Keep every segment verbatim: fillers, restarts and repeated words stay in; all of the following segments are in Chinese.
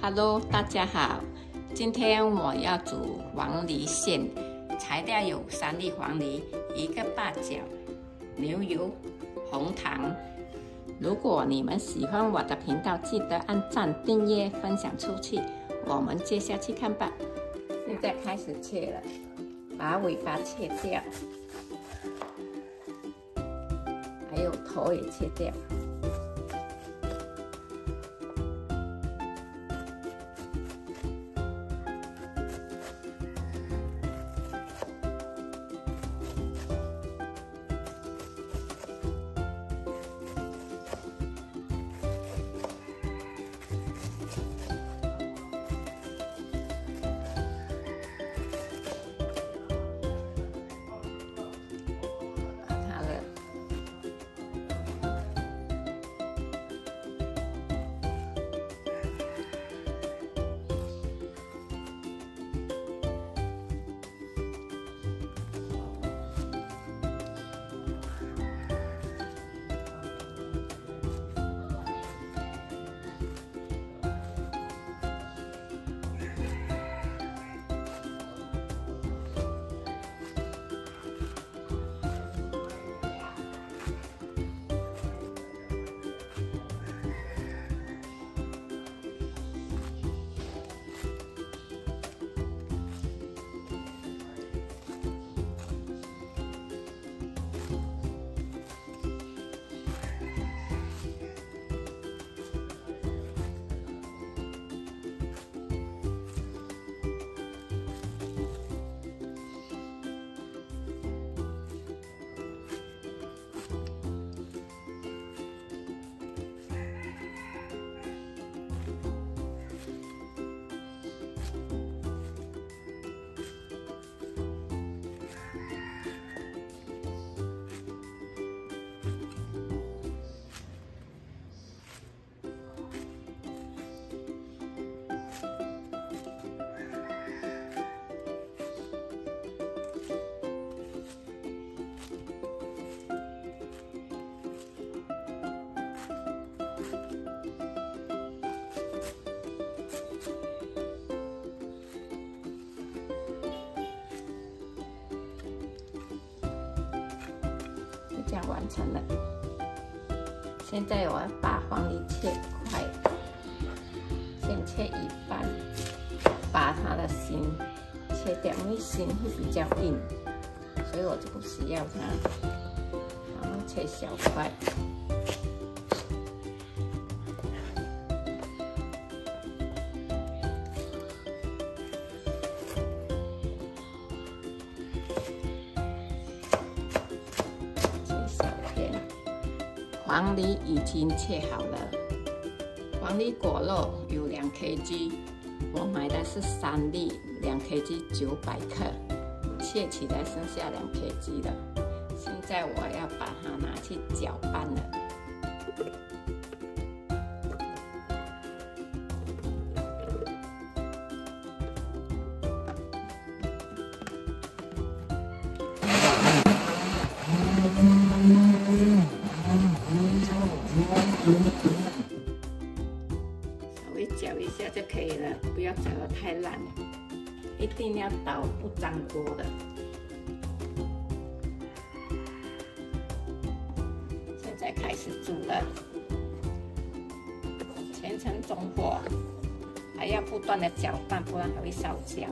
Hello， 大家好，今天我要煮黄梨馅，材料有三粒黄梨、一个八角、牛油、红糖。如果你们喜欢我的频道，记得按赞、订阅、分享出去。我们接下去看吧。现在开始切了，把尾巴切掉，还有头也切掉。 这样完成了。现在我要把黄梨切块，先切一半，把它的心切掉，因为心会比较硬，所以我就不需要它。然后切小块。 黄梨已经切好了，黄梨果肉有两 K G， 我买的是三粒，两 K G 九百克，切起来剩下两 K G 了。现在我要把它拿去搅拌了。 稍微搅一下就可以了，不要搅得太烂，一定要倒不粘锅的。现在开始煮了，全程中火，还要不断的搅拌，不然还会烧焦。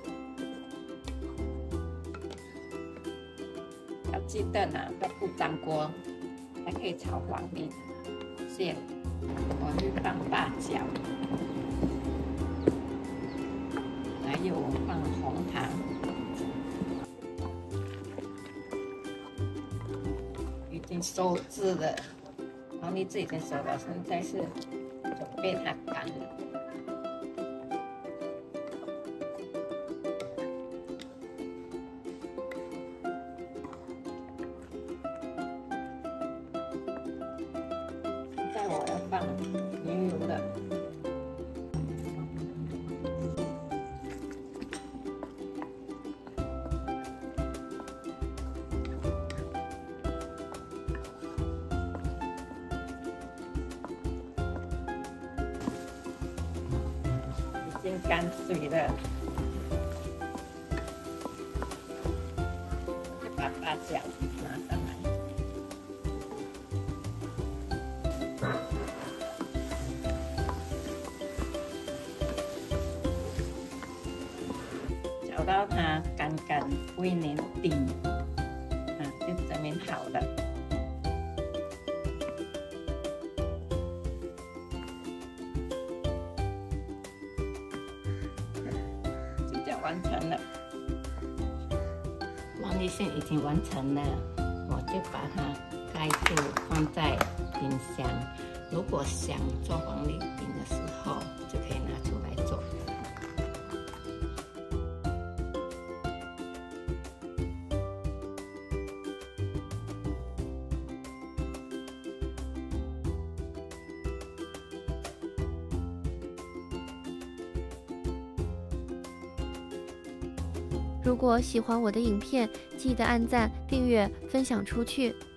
要记得呢，要不粘锅。 还可以炒黄梨馅，我会放八角，还有放红糖，已经收汁了，黄梨汁已经熟了，现在是准备它干了。 我要放牛油了， 经干水了，就把八角拿上来。搅到它干干微黏底，啊，就这边好了。就这样完成了，王梨馅已经完成了，我就把它盖住，放在冰箱。如果想做黄梨饼的时候，就可以拿出来做。 如果喜欢我的影片，记得按赞、订阅、分享出去。